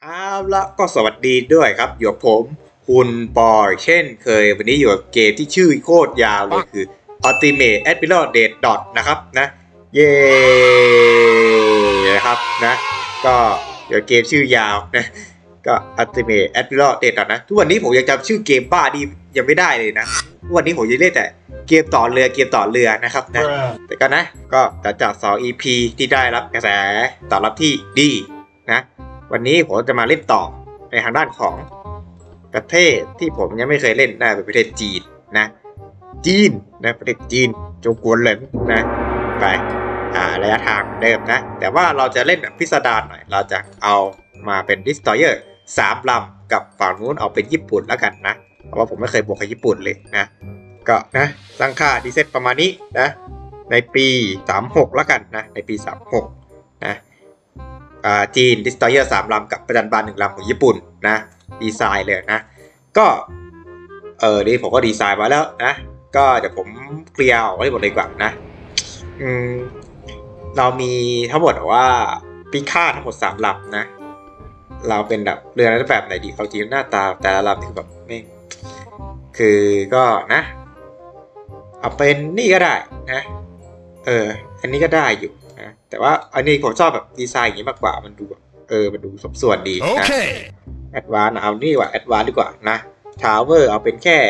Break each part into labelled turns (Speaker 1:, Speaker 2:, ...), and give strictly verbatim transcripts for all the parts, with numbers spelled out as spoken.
Speaker 1: เอาละก็สวัสดีด้วยครับอยู่กับผมคุณปอยเช่นเคยวันนี้อยู่กับเกมที่ชื่อโคตรยาวเลยคือ Ultimate Admiral Dead Dot นะครับนะเย้นะครับนะก็เดี๋ยวเกมชื่อยาวนะก็ Ultimate Admiral Dead Dot นะทุกวันนี้ผมยังจำชื่อเกมบ้าดียังไม่ได้เลยนะทุกวันนี้ผมยังเล่นแต่เกมต่อเรือเกมต่อเรือนะครับนะแต่ก็นะก็จากสอง อี พี ที่ได้รับกระแสตอบรับที่ดีนะวันนี้ผมจะมาเล่นต่อในทางด้านของประเทศที่ผมยังไม่เคยเล่นได้เป็นประเทศจีนนะจีนนะประเทศจีนจงกวนเหลินนะไปอ่าระยะทางเดิมนะแต่ว่าเราจะเล่นแบบพิสดารหน่อยเราจะเอามาเป็นดิสตรอยเออร์สามลำกับฝั่งนู้นเอาเป็นญี่ปุ่นแล้วกันนะเพราะว่าผมไม่เคยบวกกับญี่ปุ่นเลยนะก็นะตั้งค่าดีเซ็ตประมาณนี้นะในปีสามหกแล้วกันนะในปีสามหกนะจีนดิสตรอยเออร์สามลำกับประจันบานหนึ่งลำของญี่ปุ่นนะดีไซน์เลยนะก็เออนี่ผมก็ดีไซน์มาแล้วนะก็เดี๋ยวผมเคลียร์ออกให้หมดเลยดีกว่านะอืมเรามีทั้งหมดว่าปีค่าทั้งหมดสามลำนะเราเป็นแบบเรือในแบบไหนดีเอาจริงหน้าตาแต่ละลำคือแบบไม่คือก็นะเอาเป็นนี่ก็ได้นะเอออันนี้ก็ได้อยู่นะแต่ว่าอันนี้ผมชอบแบบดีไซน์อย่างนี้มากกว่ามันดูแบบเออมันดูสมส่วนดีนะแอดวานซ์เอานี่ว่าแอดวานซ์ดีกว่านะทาวเวอร์เอาเป็นแค่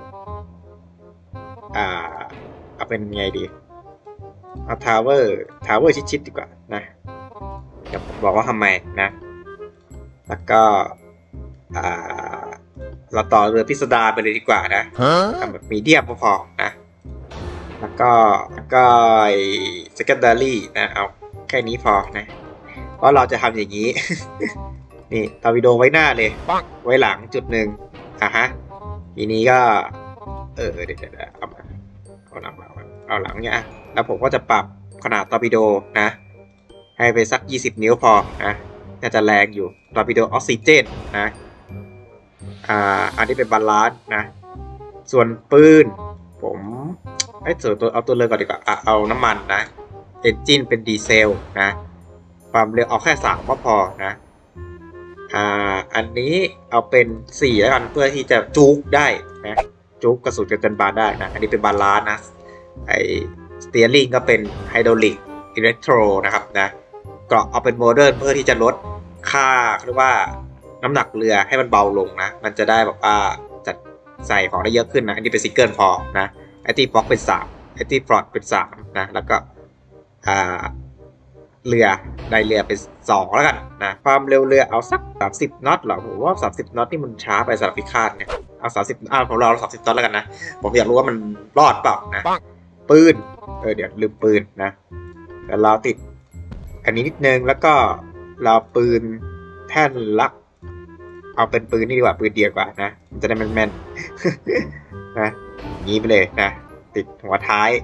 Speaker 1: อ่าเอาเป็นไงดีเอาทาวเวอร์ทาวเวอร์ชิดๆดีกว่านะเดี๋ยวผมบอกว่าทำไมนะแล้วก็อ่าเราต่อเรือพิสดารไปเลยดีกว่านะทำแบบมีเดียมพอๆนะแล้วก็แล้วก็เซคันดารี่นะเอาแค่นี้พอนะเพราะเราจะทำอย่างนี้ นี่ตอร์ปิโดไว้หน้าเลยไว้หลังจุดหนึ่งอ่ะฮะทีนี้ก็เออเดี๋ยวๆเอาเอาหลังเอาหลังเนี่ยแล้วผมก็จะปรับขนาดตอร์ปิโดนะให้ไปสักยี่สิบนิ้วพอนะน่าจะแรงอยู่ตอร์ปิโดออกซิเจนนะอ่าอันนี้เป็นบาลานซ์นะส่วนปืนผมไอ้ส่วนตัวเอาตัวเรือก่อนดีกว่าอ่ะเอาน้ำมันนะเอนจินเป็นดีเซลนะความเร็วเอาแค่สามก็พอนะอ่าอันนี้เอาเป็นสี่แล้วกันเพื่อที่จะจุกได้นะจุกกระสุนกระจันบานได้นะอันนี้เป็นบาลานซ์นะไอสเตียริ่งก็เป็นไฮดรอลิกอิเล็กโทรนะครับนะก็เอาเป็นโมเดิร์นเพื่อที่จะลดค่าเรียกว่าน้ำหนักเรือให้มันเบาลงนะมันจะได้แบบว่าจัดใส่ของได้เยอะขึ้นนะอันนี้เป็นซิงเกิลพอนะไอที่ฟ็อกเป็นสามไอที่ฟลอตเป็นสามนะแล้วก็อ่าเรือในเรือเป็นสองแล้วกันนะความเร็วเรือเอาสักสามสิบน็อตหรอผมว่าสามสิบน็อตนี่มันช้าไปสำหรับพิฆาตเนี่ยเอาสามสิบอ่าผมรอสามสิบน็อตแล้วกันนะผมอยากรู้ว่ามันรอดเปล่านะปืนเออเดี๋ยวลืมปืนนะเดี๋ยวเราติดอันนี้นิดนึงแล้วก็เราปืนแท่นลักเอาเป็นปืนนี่ดีกว่าปืนเดียวกว่านะมันจะได้แม่นๆนะงี้ไปเลยนะติดหัวท้าย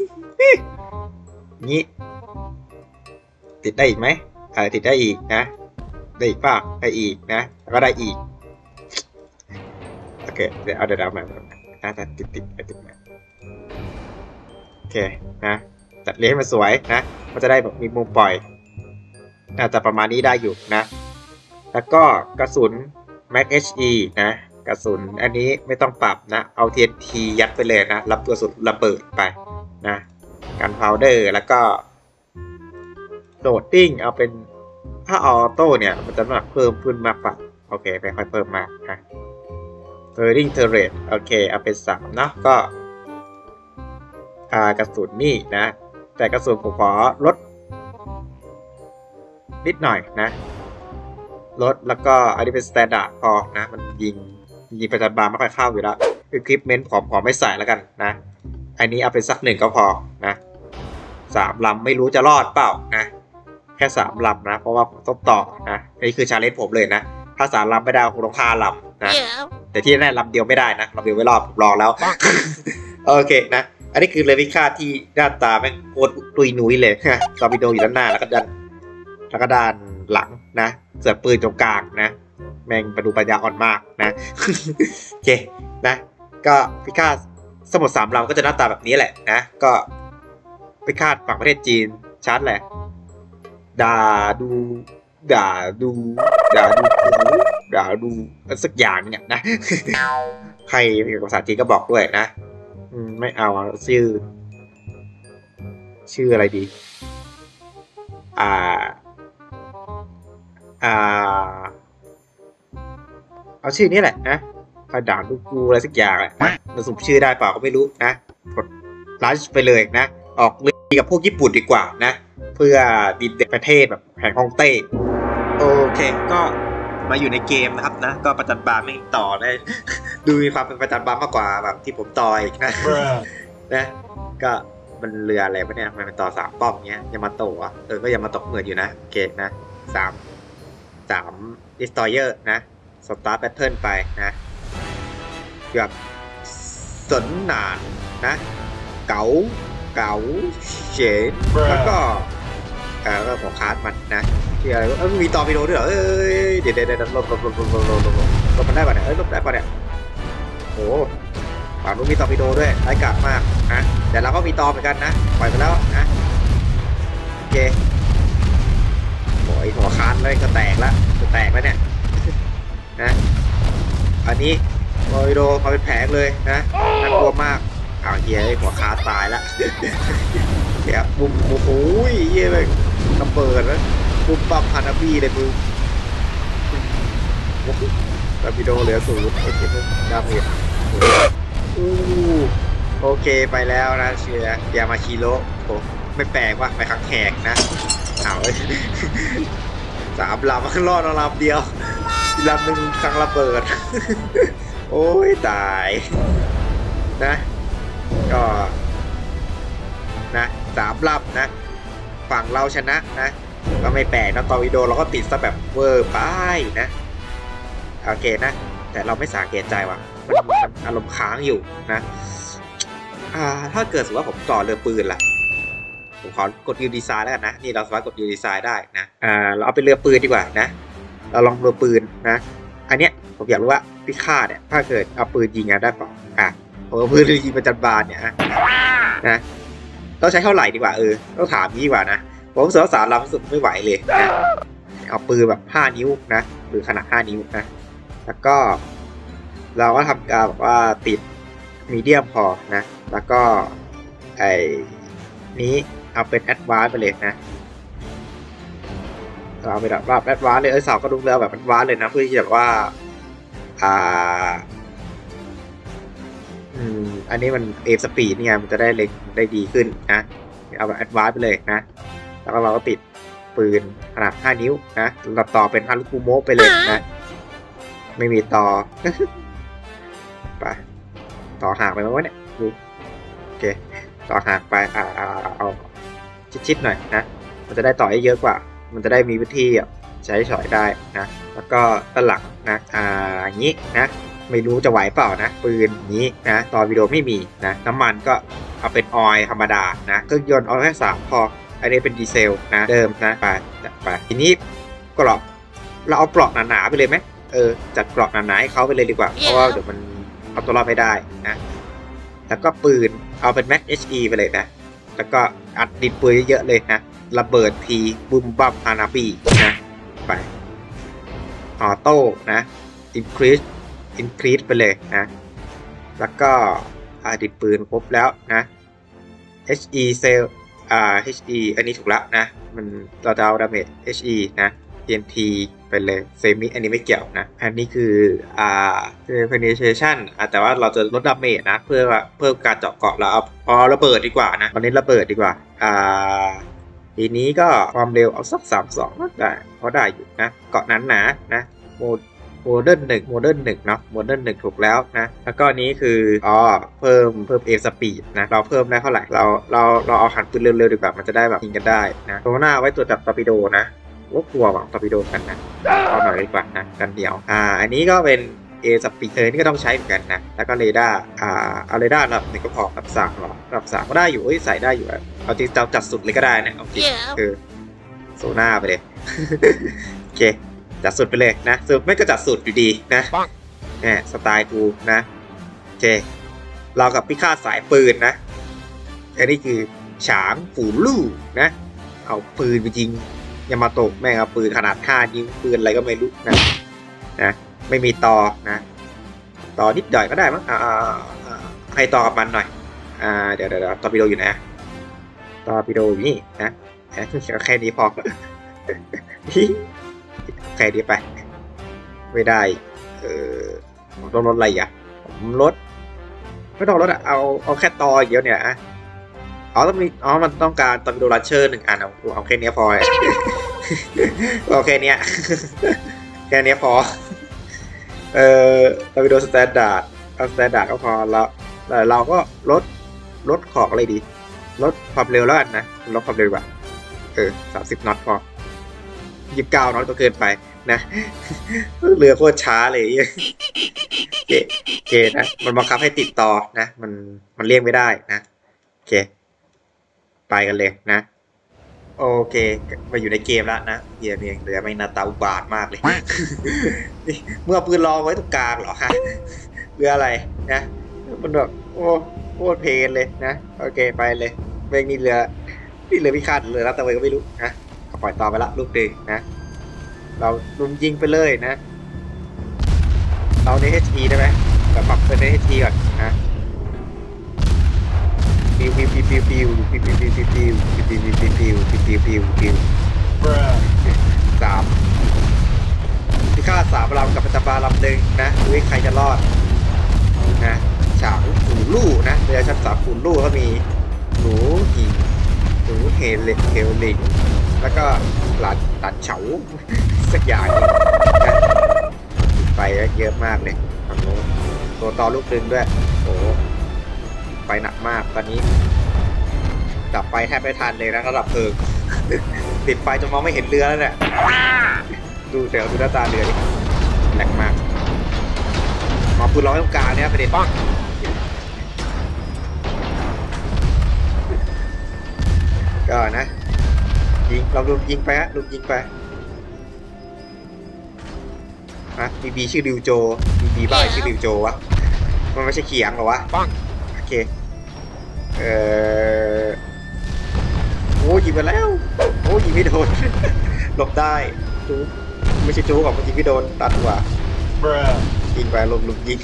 Speaker 1: งี้ติดได้อีกไหมอ่าติดได้อีกนะได้อีกป่ะได้อีกนะแล้วก็ได้อีกโอเคเดี๋ยวเอาเดี๋ยวเอามานะติดติดติดติดมาโอเคนะจัดเลี้ยงให้มันสวยนะมันจะได้แบบมีมุมปล่อยน่าจะประมาณนี้ได้อยู่นะแล้วก็กระสุน แม็ก เอช อี นะกระสุนอันนี้ไม่ต้องปรับนะเอา ที เอ็น ที ยัดไปเลยนะรับตัวสุดระเบิดไปนะกันพาวเดอร์แล้วก็โดดดิ้งเอาเป็นถ้าออโต้เนี่ยมันจะน้ำหนักเพิ่มขึ้นมากกว่าโอเคไปค่อยเพิ่มมากนะเทอร์ริงเทอร์เรตโอเคเอาเป็นสามนะก็อ่ากระสุนนี่นะแต่กระสุนผมขอลดนิดหน่อยนะลดแล้วก็อันนี้เป็นสแตนดาร์ดพอนะมันยิงยิงประจันบานไม่ค่อยเข้าอยู่แล้วอุปกรณ์ผมขอไม่ใส่แล้วกันนะอันนี้เอาเป็นสักหนึ่งก็พอนะสามลำไม่รู้จะรอดเปล่านะแค่สามลำนะเพราะว่าผมต้องต่อนะนี่คือชาเลนจ์ผมเลยนะถ้าสามลำไม่ได้ผมต้องห้าลำนะแต่ที่แน่ลำเดียวไม่ได้นะลำเดียวไม่รอดผมรอแล้วโอเคนะอันนี้คือเรือพิฆาตที่หน้าตาแม่งโคตรตุยนุ้ยเลยตอร์ปิโดอยู่ด้านหน้าแล้วก็ด้านแล้วก็ด้านหลังนะเสือปืนตรงกลางนะแม่งประดูปัญญาอ่อนมากนะโอเคนะก็พิฆาตสมุทรสามลำก็จะหน้าตาแบบนี้แหละนะก็พิฆาตฝั่งประเทศจีนชัดแหละด่าดูด่าดูด่าดูโคดูสักอย่างเนี่ยนะ ใครภาษาจีนก็บอกด้วยนะไม่เอาชื่อชื่ออะไรดีอ่าอ่าเอาชื่อนี้แหละนะกระดาษลูกกูอะไรสักอย่างแหละนะเราสุ่มชื่อได้เปล่าก็ไม่รู้นะกดลันช์ไปเลยนะออกเลยกับพวกญี่ปุ่นดีกว่านะเพื่อดินประเทศแบบแห่งฮ่องเต้โอเคก็มาอยู่ในเกมนะครับนะก็ประจันบานไม่ต่อได้ดูมีความเป็นประจันบานมากกว่าแบบที่ผมต่อยนะนะก็มันเรืออะไรวะเนี่ยมันเป็นต่อสามป้อมเงี้ยยามาโตะเออก็ยามาโตะเหมือนอยู่นะโอเคนะสามสามดิสตอยเออร์นะสตาร์ทแพทเทิร์นไปนะแบบสนนานนะเก๋าเก๋าเฉนแล้วก็อ่าก็ของคาร์ดมันนะที่อะไรเออมีต่อไปโดด้วยเหรอเอ้ยเดี๋ยวเดี๋ยวเดี๋ยวลบลบลบลบลบลบลบลบมันได้ป่ะเนี่ยเอ้ยลบได้ป่ะเนี่ยโอ้ฝั่งนู้นมีต่อไปโดด้วยไร้กาดมากนะแต่เราก็มีต่อเหมือนกันนะปล่อยไปแล้วนะโอเคโอ้ยหัวคาร์ดเลยก็แตกแล้วจะแตกแล้วเนี่ยนะอันนี้ต่อไปโดมาเป็นแผงเลยนะน่ากลัวมากอ้าวเฮียหัวคาร์ดตายแล้วเดี๋ยวบุ้มบุ้มโอ้ยเฮียเลยระเบิดแล้วบุ้มปั๊มฮานาบีเลยมึงตอร์ปิโดเหลือศูนย์โอเคดาเมจอู้โอเคไปแล้วนะเชียร์ยามาชิโร่โอ้ไม่แปลกว่าไปขังแขกนะเอาสามลำรอดลำเดียวลำหนึ่งครั้งระเบิดโอ้ยตายนะก็นะสามลำนะฝั่งเราชนะนะก็ไม่แปลกนะตอร์ปิโดเราก็ติดซะแบบเวอร์ไปนะโอเคนะแต่เราไม่สังเกตใจว่ะมันอารมณ์ค้างอยู่นะอ่าถ้าเกิดสมมติว่าผมต่อเรือปืนล่ะผมขอกดยูดีไซน์แล้วกันนะนี่เราสามารถกดยูดีไซน์ได้นะอ่าเราเอาเป็นเรือปืนดีกว่านะเราลองเรือปืนนะอันเนี้ยผมอยากรู้ว่าพิฆาตเนี่ยถ้าเกิดเอาปืนยิงได้เปล่าอ่ะเอาปืนยิงประจันบานเนี่ยนะต้องใช้เท่าไหร่ดีกว่าเออต้องถามนี้ดีกว่านะผมรู้สึกว่าสารเรารู้สึกไม่ไหวเลยนะเอาปืนแบบห้านิ้วนะปืนขนาดห้านิ้วนะแล้วก็เราก็ทำการแบบว่าติดมีเดียมพอนะแล้วก็ไอ้นี้เอาเป็นแอดวานซ์ไปเลยนะเราเอาไปแบบว่าแอดวานซ์เลยเออสาวก็ดูแล้วแบบแอดวานซ์เลยนะเพื่อที่จะแบบว่าอ่าอืมอันนี้มันเอฟสปีดนี่ไงมันจะได้เล็งได้ดีขึ้นนะเอาแบบแอดวานซ์ไปเลยนะแล้วก็เราก็ติดปืนขนาดห้านิ้วนะเราต่อเป็นฮารุคุโมะไปเลยนะไม่มีต่อไปต่อห่างไปไหมวะเนี่ยดูโอเคต่อห่างไปอ่าเอาชิดๆหน่อยนะมันจะได้ต่อได้เยอะกว่ามันจะได้มีวิธีใช้ฉอยได้นะแล้วก็ด้านหลังนะอ่าอย่างนี้นะไม่รู้จะไหวเปล่านะปืนนี้นะต่อวิดีโอไม่มีนะน้ำมันก็เอาเป็นออยล์ธรรมดานะเครื่องยนต์เอาแค่สามพออันนี้เป็นดีเซลนะเดิมนะไปไปทีนี้กรอบเราเอาปลอกหนาๆไปเลยไหมเออจัดกรอบหนาๆให้เขาไปเลยดีกว่าเพราะว่าเดี๋ยวมันเอาตัวรอดไม่ได้นะแล้วก็ปืนเอาเป็น Max เอช อี ไปเลยนะแล้วก็อัดดินปืนเยอะๆเลยนะระเบิดทีบุมบัมฮานาบีนะไปออโต้นะอินครีสอินครีสไปเลยนะแล้วก็อัดดินปืนครบแล้วนะ เอช อี เซลอ่า เอช อี อันนี้ถูกแล้วนะมันเราจะเอาดาเมจ เอช อี นะ ที เอ็น ที ไปเลยเซมิอันนี้ไม่เกี่ยวนะอันนี้คืออ่า penetration อ่าแต่ว่าเราจะลดดาเมจนะเพื่อเพิ่มการเจาะเกาะเราเอาเอาระเบิดดีกว่านะตอนนี้ระเบิดดีกว่าอ่าทีนี้ก็ความเร็วเอาสักสามสิบสองได้เพราะได้อยู่นะเกาะนั้นหนานะโมโมเดิร์นหนึ่งโมเดิร์นหนึ่งเนาะโมเดิร์นหนึ่งถูกแล้วนะแล้วก็นี้คืออ๋อเพิ่มเพิ่มเอสปีดนะเราเพิ่มได้เท่าไหร่เราเราเราเอาหันปืนเร็วๆดีกว่ามันจะได้แบบยิงกันได้นะตัวหน้าไว้ตัวจับตอร์ปิโดนะว่ากลัวหวังตอร์ปิโดกันนะเอาหน่อยดีกว่านะกันเดียวอ่าอันนี้ก็เป็นเอสปีดเออนี่ก็ต้องใช้เหมือนกันนะแล้วก็เรดาร์อ่าเอาเรดาร์ระดับหนึ่งก็พอระดับสามหรอระดับสามก็ได้อยู่เอ้ยใส่ได้อยู่เอาจริงเราจัดสุดเลยก็ได้นะเอาจริงคือโซน่าไปเลยโอเคจัดสุดไปเลยนะสุดไม่ก็จัดสุดอยู่ดีนะเนี่ยสไตล์กูนะโอเคเรากับพิฆาตสายปืนนะอันนี้คือฉางฝูลู่นะเอาปืนไปยิงยามาโตะแม่งเอาปืนขนาดห้านิ้วปืนอะไรก็ไม่รู้นะนะไม่มีต่อนะต่อนิดหน่อยก็ได้มั้งอ่าให้ต่อกับมันหน่อยอ่าเดี๋ยวเดี๋ยวตอร์ปิโดอยู่นะตอร์ปิโดอยู่นี่นะแค่นี้พอแค่นี้ไปไม่ได้เออผมต้องลดอะไรอ่ะผมลดไม่ต้องลดอ่ะเอาเอาแค่ต่อเดียวเนี่ยอ่ะอ๋อต้องมีอ๋อมันต้องการตอร์ปิโดลันเชอร์หนึ่งอันเอาเอาแค่นี้พอเอาแค่นี้แค่นี้พอเอ่อตอร์ปิโดสแตนดาร์ดเอาสแตนดาร์ดก็พอแล้วแต่เราก็ลดลดของอะไรดีลดความเร็วแล้วกันนะลดความเร็วแบบเออสามสิบน็อตพอยี่สิบเก้าน็อตก็เกินไปนะเรือโคตรช้าเลยโอเคโอเคนะมันบังคับให้ติดต่อนะมันมันเลี่ยงไม่ได้นะโอเคไปกันเลยนะโอเคมาอยู่ในเกมแล้วนะเฮียเมียงเรือไม่นาตาอุบาทมากเลยเมื่อปืนรอไว้ตรงกลางเหรอฮะเรืออะไรนะมันแบบโอ้โคตรเพลนเลยนะโอเคไปเลยเม่งนี่เรือนี่เรือพิฆาตเรือแล้วแต่ไว้ก็ไม่รู้นะก็ปล่อยต่อไปละลูกดึงนะเราลุมยิงไปเลยนะเราใน เอช พี ได้ไหมแบบปรับเป็นใน เอช พี ก่อนนะปิวปิวปิวปิวปิวปิวปิวปิวปิวปิวปิวปิวปิวปิวปิวปิวปิวสามพิฆาตสามลำกับปัจจบาลำหนึ่งนะดูใครจะรอดนะฉางหูลู่นะเรือชั้นสามหูลู่ก็มีหนูหิงหนูเฮลเฮลลิงแล้วก็หลานหลานเฉาสักอย่างนะไปเยอะมากเลยฝั่งโน้นตัวต่อลูกดึงด้วยโอ้ไปหนักมากตอนนี้ดับไฟแทบไม่ทันเลยนะระดับเพลิงติดไฟจนมองไม่เห็นเรือแล้วเนี่ยดูเสียงดูหน้าตาเรือดิแหลกมากมาปืนร้อยตรงกลางเนี่ยประเด็นป้องก็นะยิงเราลุมยิงไปฮะลุมยิงไปนะบีบีชื่อดิวโจบีบีบ้าชื่อดิวโจวะมันไม่ใช่เขียงหรอวะป้องโอเคเออโอ้ยิงไปแล้วโอ้ยิงไม่โดนหลบได้จูไม่ใช่จูของมันยิงไม่โดนตัดหัวยิงไปลงลุมยิง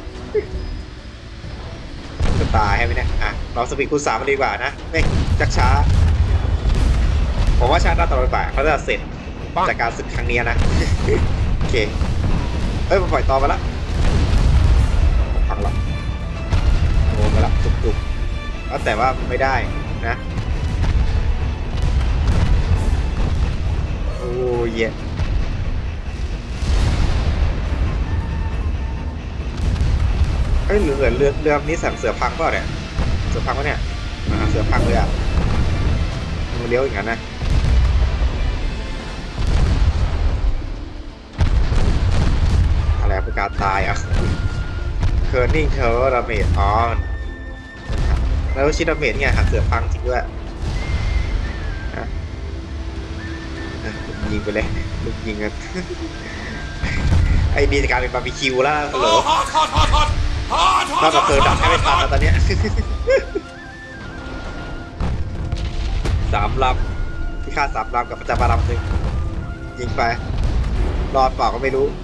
Speaker 1: จะตายให้ไหมเนี่ยอ่ะเราสปีดคูณสามมาดีกว่านะไม่จักช้าผมว่าชาติหน้าตลอดไปเขาจะเสร็จจากการศึกครั้งนี้นะโอเคเอ้ยมันปล่อยต่อมาละพังละโอ้มาละจุกๆแต่ว่าไม่ได้นะโอ้เย่เอ้ยเรือเรือเรือนี้สั่งเสือพังเปล่าเนี่ยเสือพังวะเนี่ยเสือพังเลยอ่ะมันเลี้ยวอย่างนั้นนะอะไรเป็นการตายอ่ะเคอร์นิ่งเทอร์ดาเมจอ๋อแล้วชิดาเมจไงหักเสือพังจริงด้วยยิงไปเลยลูกยิงกันไอ้ดีการเป็นบาร์บีคิวแล้วเหรอนอกจากเธอดับให้ไม่ทันแล้วตอนนี้สามลำที่ฆ่าสามลำกับประจำบาลำหนึ่งยิงไปรอดเปล่าก็ไม่รู้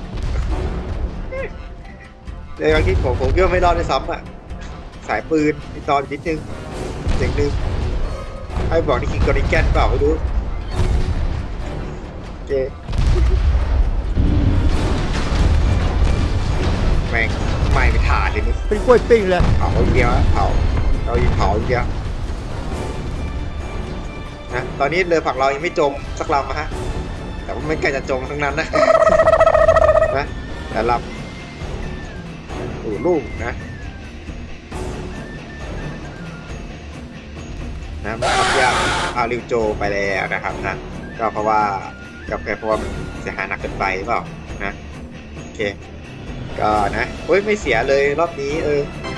Speaker 1: ในบางที่ผมผมก็ไม่รอดด้วยซ้ำอ่ะสายปืนมีตอนนิดนึงเสียงนึงให้บอกนี่คือกอริแกนเปล่าไม่รู้โอเคแม่งไม่ไปถ่านเลยนี่
Speaker 2: เป็นกล้วยปิ้งเลย
Speaker 1: เผาเดียวเผาเรายิงเผาเดียวนะตอนนี้เรือฝั่งเรายังไม่จมสักลำนะฮะแต่ว่าไม่ใกล้จะจมทั้งนั้นนะนะแต่ลำอู่ลูกนะนะมันทำยากอาริวโจไปแล้วนะครับนะก็เพราะว่าก็แค่เพราะว่าเสียหายหนักเกินไปหรือเปล่านะโอเคก็นะโอ้ยไม่เสียเลยรอบนี้เออ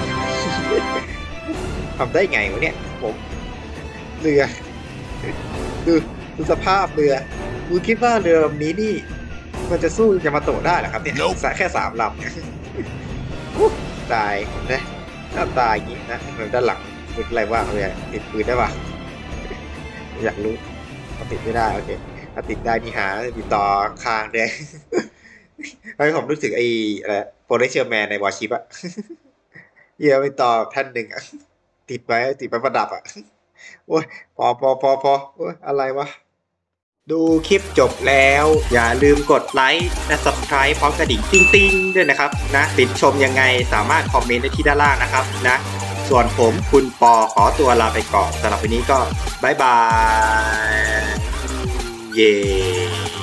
Speaker 1: ทำได้ไงวะเนี่ยผมเรือดูดูสภาพเรือคุณคิดว่าเรือลำนี้นี่มันจะสู้ยามาโตะได้เหรอครับเนี่ยแค่สามลำเนี่ยตายนะหน้าตายอย่างนี้นะด้านหลังเป็นอะไรว่างเลยติดปืนได้ปะอยากรู้ติดไม่ได้โอเคถ้าติดได้นี่หาติดต่อคางเลยไอ้ผมนึกถึงไอ้อะไรโปรเชอร์แมนในวอชิปอะเยี่ยไปต่อท่านหนึ่งอะติดไว้ติดไว้ประดับอะโอ้ยพอพอพอพอโอ้ยอะไรวะดูคลิปจบแล้วอย่าลืมกดไลค์และ ซับสไครบ์ พร้อมกระดิ่งติ้งๆด้วยนะครับนะติดชมยังไงสามารถคอมเมนต์ได้ที่ด้านล่างนะครับนะส่วนผมคุณปอขอตัวลาไปก่อนสำหรับวันนี้ก็บายบายเย้